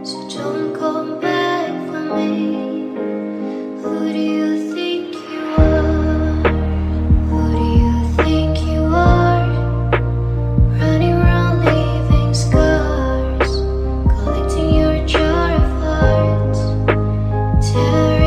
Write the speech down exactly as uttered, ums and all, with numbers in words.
So don't come back for me. Who do you think you are? Who do you think you are? Running around leaving scars, collecting your jar of hearts. Tear